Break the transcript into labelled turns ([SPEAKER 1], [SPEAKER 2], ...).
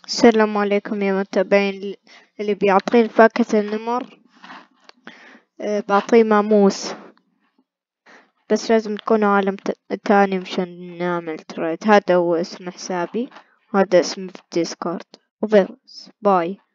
[SPEAKER 1] السلام عليكم يا متابعين. اللي بيعطيه الفاكهة النمر بعطيه ماموس، بس لازم تكون عالم تاني مشان نعمل تريد. هذا هو اسم حسابي وهذا اسمي في الديسكورد، وبس باي.